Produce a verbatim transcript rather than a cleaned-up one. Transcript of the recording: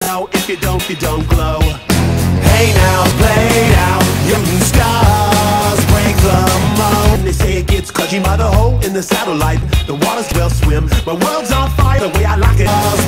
know, if you don't, you don't glow. Hey now, play now, young stars break the mold. They say it gets cause you mother hole in the satellite. The waters will swim, my world's on fire the way I like it.